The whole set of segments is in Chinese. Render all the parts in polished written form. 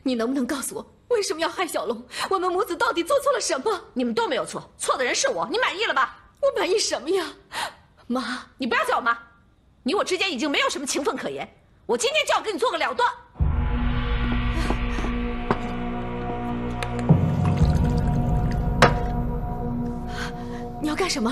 你能不能告诉我，为什么要害小龙？我们母子到底做错了什么？ 你们都没有错，错的人是我，你满意了吧？ 我满意什么呀？妈， 你不要叫我妈，你我之间已经没有什么情分可言。我今天就要跟你做个了断。 你要干什么？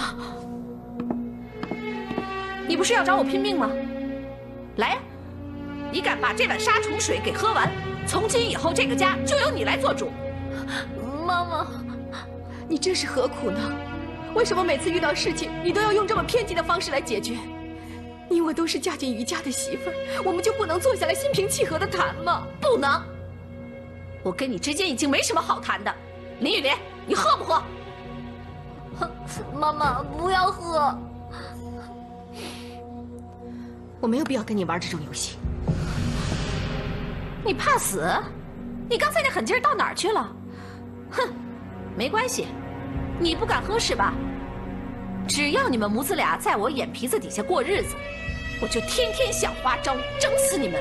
你不是要找我拼命吗？来呀，你敢把这碗杀虫水给喝完，从今以后这个家就由你来做主。 妈妈，你这是何苦呢？为什么每次遇到事情，你都要用这么偏激的方式来解决？你我都是嫁进于家的媳妇儿，我们就不能坐下来心平气和的谈吗？ 不能。我跟你之间已经没什么好谈的。林雨林，你喝不喝？ 妈妈，不要喝。我没有必要跟你玩这种游戏。 你怕死？你刚才那狠劲儿到哪儿去了？哼，没关系，你不敢喝是吧？只要你们母子俩在我眼皮子底下过日子，我就天天想花招整死你们。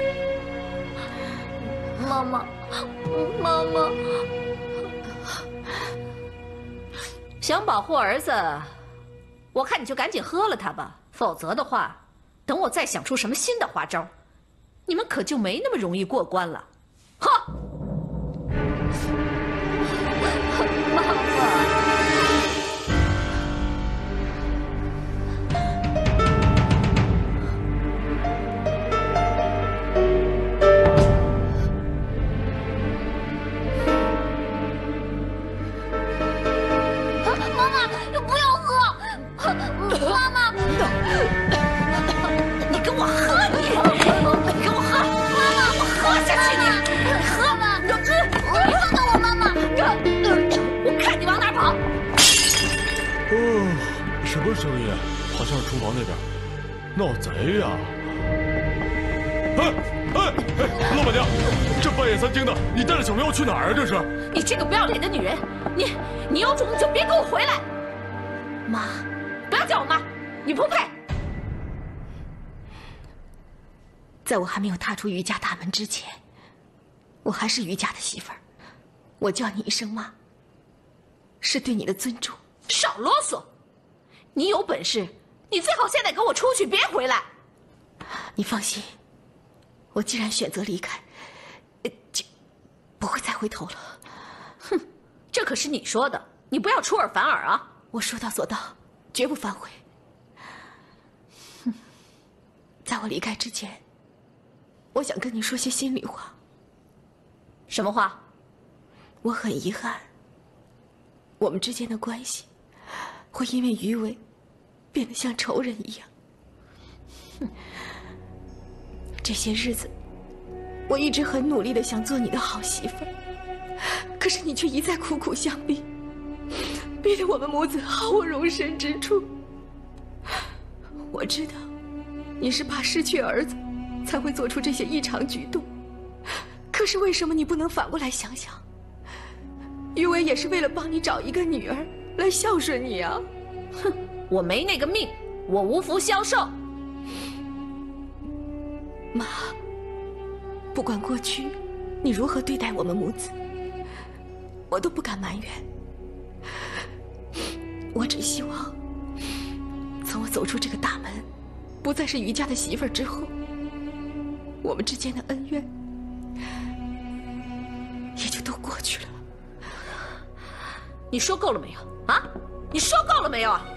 妈妈，妈妈， 想保护儿子，我看你就赶紧喝了它吧，否则的话，等我再想出什么新的花招，你们可就没那么容易过关了。喝！ 妈妈。 什么声音？好像是厨房那边，闹贼呀！老板娘，这半夜3更的，你带着小苗去哪儿啊？这是！ 你这个不要脸的女人，你有种你就别给我回来！妈，不要叫我妈，你不配！ 在我还没有踏出于家大门之前，我还是于家的媳妇儿。我叫你一声妈，是对你的尊重。 少啰嗦！你有本事，你最好现在给我出去，别回来。 你放心，我既然选择离开，就不会再回头了。 哼，这可是你说的，你不要出尔反尔啊！ 我说到做到，绝不反悔。在我离开之前，我想跟你说些心里话。 什么话？ 我很遗憾，我们之间的关系会因为余伟变得像仇人一样。这些日子，我一直很努力的想做你的好媳妇儿，可是你却一再苦苦相逼，逼得我们母子毫无容身之处。我知道，你是怕失去儿子，才会做出这些异常举动。可是为什么你不能反过来想想？余伟也是为了帮你找一个女儿来孝顺你啊！ 哼，我没那个命，我无福消受。 妈，不管过去你如何对待我们母子，我都不敢埋怨。我只希望，从我走出这个大门，不再是余家的媳妇儿之后，我们之间的恩怨也就都过去了。 你说够了没有啊？你说够了没有啊？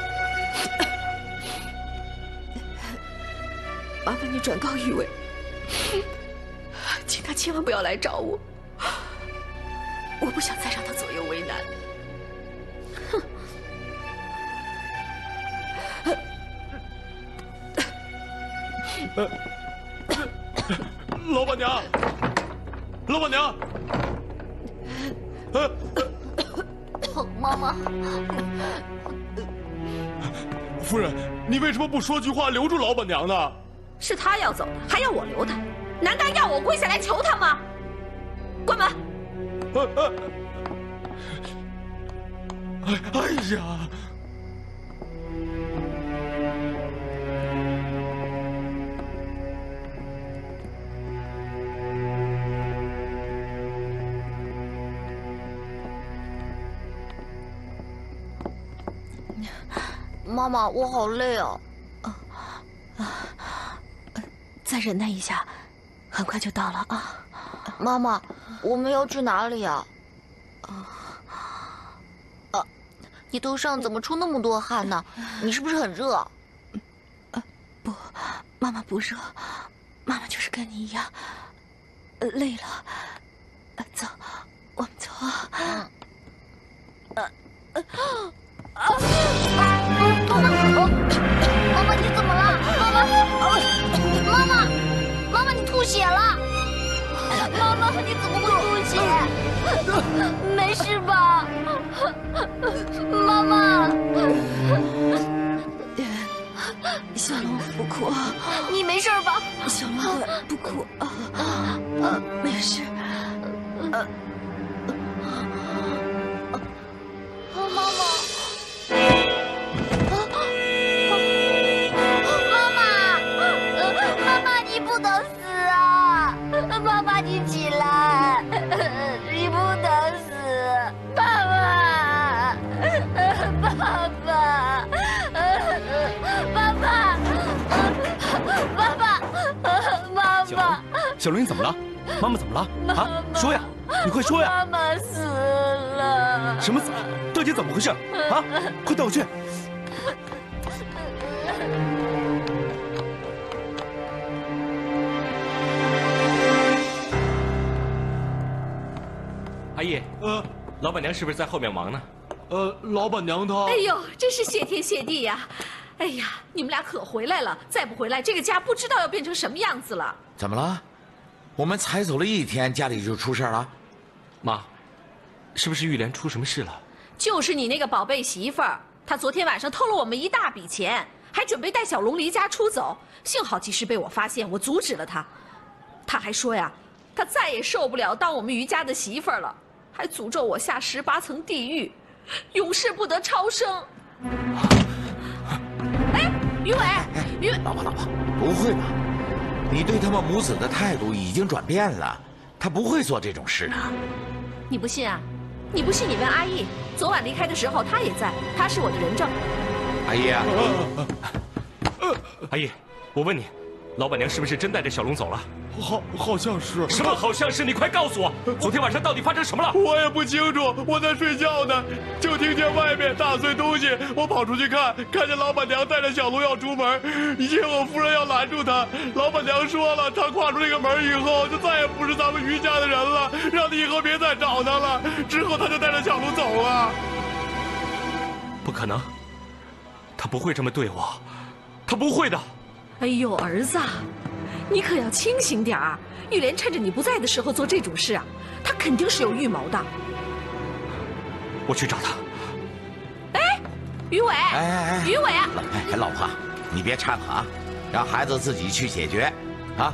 麻烦你转告余伟，请他千万不要来找我，我不想再让他左右为难。 老板娘，老板娘， 妈妈， 夫人，你为什么不说句话留住老板娘呢？ 是他要走的，还要我留他？难道要我跪下来求他吗？关门！ 哎呀！ 妈妈，我好累啊。 再忍耐一下，很快就到了啊。 妈妈，我们要去哪里呀？你头上怎么出那么多汗呢？你是不是很热？ 不，妈妈不热，妈妈就是跟你一样，累了。走，我们走啊。 妈妈，你怎么了？妈妈，你吐血了！妈妈，你怎么会吐血？没事吧？妈妈， 小龙不哭， 你没事吧？ 小龙不哭没事。 妈妈，你不能死啊！妈妈，你起来，你不能死！爸爸，爸爸，妈妈， 小龙，你怎么了？妈妈怎么了？啊，说呀，你快说呀！ 妈妈死了！ 什么死了？到底怎么回事？啊，快带我去！ 阿义，老板娘是不是在后面忙呢？ 老板娘她…… 哎呦，真是谢天谢地呀！哎呀，你们俩可回来了，再不回来，这个家不知道要变成什么样子了。 怎么了？我们才走了1天，家里就出事了？ 妈，是不是玉莲出什么事了？ 就是你那个宝贝媳妇儿，她昨天晚上偷了我们一大笔钱，还准备带小龙离家出走，幸好及时被我发现，我阻止了她。她还说呀，她再也受不了当我们余家的媳妇儿了，还诅咒我下18层地狱，永世不得超生。哎，于伟，于伟， 老婆，不会吧？你对他们母子的态度已经转变了，他不会做这种事的。 你不信啊？你不信你问阿义，昨晚离开的时候她也在，她是我的人证。 阿姨啊， 阿义，我问你，老板娘是不是真带着小龙走了？ 好像是。 什么好像是？你快告诉我，昨天晚上到底发生什么了？ 我也不清楚，我在睡觉呢，就听见外面大碎东西，我跑出去看见老板娘带着小龙要出门，以前我夫人要拦住她，老板娘说了，她跨出这个门以后就再也不是咱们余家的人了，让你以后别再找她了。之后她就带着小龙走了。 不可能，她不会这么对我，她不会的。 哎呦，儿子，你可要清醒点儿！玉莲趁着你不在的时候做这种事啊，她肯定是有预谋的。 我去找她。 哎，于伟，于伟啊！ 老婆，你别掺和啊，让孩子自己去解决，啊。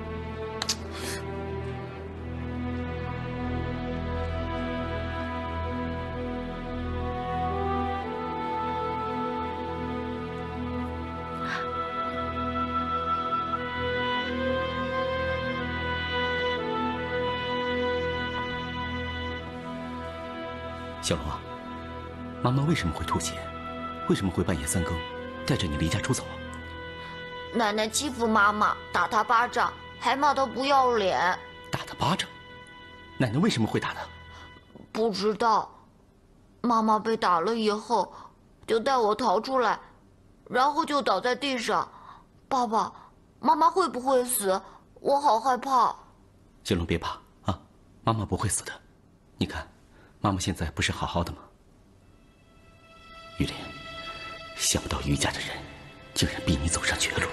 小龙啊，妈妈为什么会吐血？为什么会半夜3更带着你离家出走？ 奶奶欺负妈妈，打她巴掌，还骂她不要脸。 打她巴掌？奶奶为什么会打她？ 不知道。妈妈被打了以后，就带我逃出来，然后就倒在地上。爸爸，妈妈会不会死？我好害怕。 小龙别怕啊，妈妈不会死的。你看。妈妈现在不是好好的吗？玉莲，想不到余家的人竟然逼你走上绝路。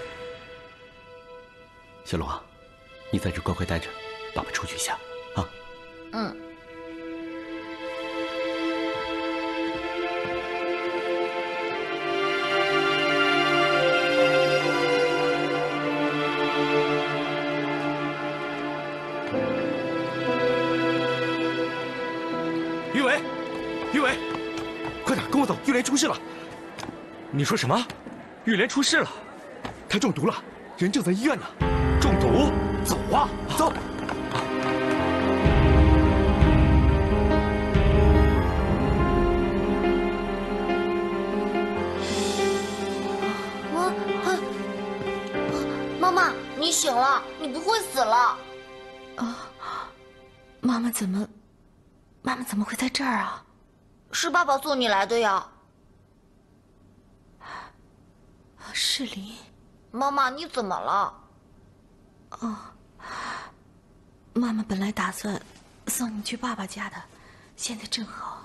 小龙啊，你在这乖乖待着，爸爸出去一下啊。 嗯。 玉伟，快点跟我走！玉莲出事了。 你说什么？玉莲出事了？ 她中毒了，人正在医院呢。 中毒？ 走啊，走！ 妈妈，你醒了，你不会死了。 妈妈怎么会在这儿啊？ 是爸爸送你来的呀。 世林， 妈妈，你怎么了？ 妈妈本来打算送你去爸爸家的，现在正好。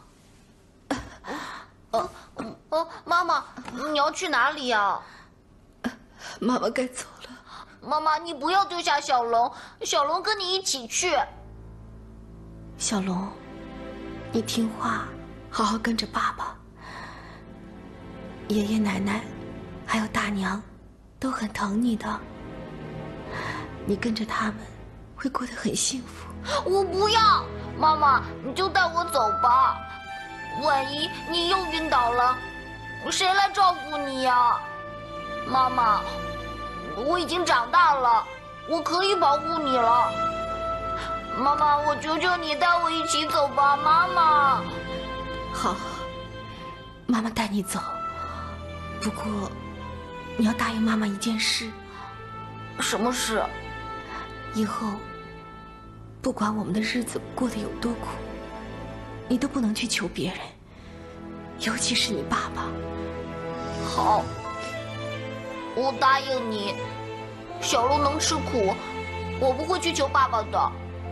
妈妈，你要去哪里呀？ 妈妈该走了。 妈妈，你不要丢下小龙，小龙跟你一起去。 小龙，你听话，好好跟着爸爸。爷爷奶奶，还有大娘，都很疼你的。你跟着他们，会过得很幸福。 我不要，妈妈，你就带我走吧。万一你又晕倒了，谁来照顾你呀？妈妈，我已经长大了，我可以保护你了。妈妈，我求求你带我一起走吧，妈妈。 好，妈妈带你走。不过，你要答应妈妈一件事。 什么事？ 以后，不管我们的日子过得有多苦，你都不能去求别人，尤其是你爸爸。 好，我答应你。小龙能吃苦，我不会去求爸爸的。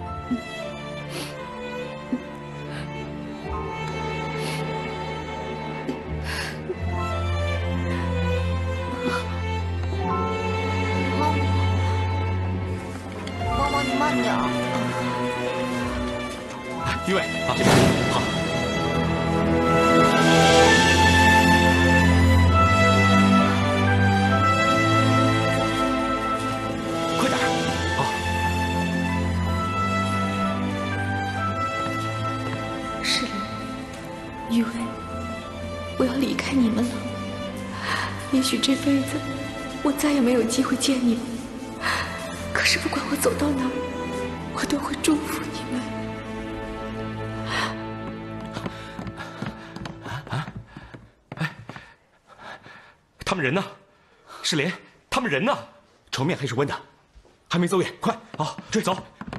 妈妈，你慢点。 于伟，啊，这边好。快点！好。 世林，于伟，我要离开你们了。也许这辈子我再也没有机会见你们，可是不管我走到哪儿，我都会祝福你们。 他们人呢？世林，他们人呢？稠面还是温的？还没走远，快啊，追走！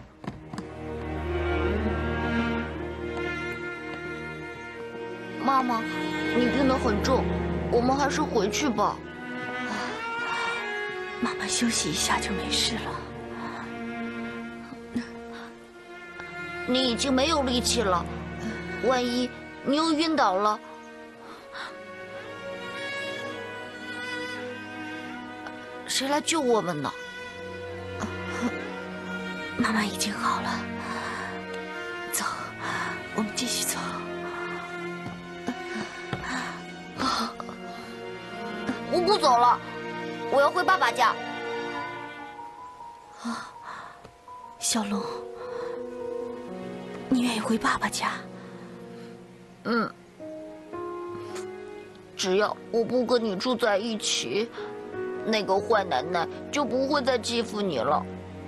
妈妈，你病得很重，我们还是回去吧。 妈妈休息一下就没事了。 你已经没有力气了，万一你又晕倒了，谁来救我们呢？ 妈妈已经好了，走，我们继续走。 我不走了，我要回爸爸家。 小龙，你愿意回爸爸家？ 只要我不跟你住在一起，那个坏奶奶就不会再欺负你了。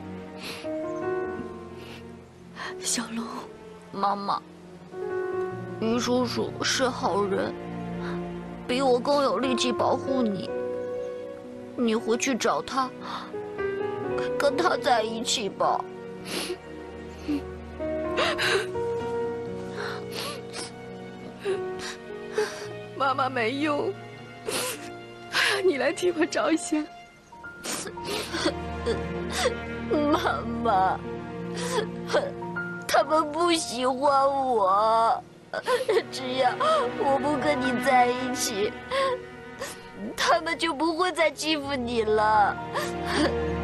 小龙， 妈妈，于叔叔是好人，比我更有力气保护你。你回去找他，跟他在一起吧。 妈妈没用，你来替我着想。 妈妈，他们不喜欢我，只要我不跟你在一起，他们就不会再欺负你了。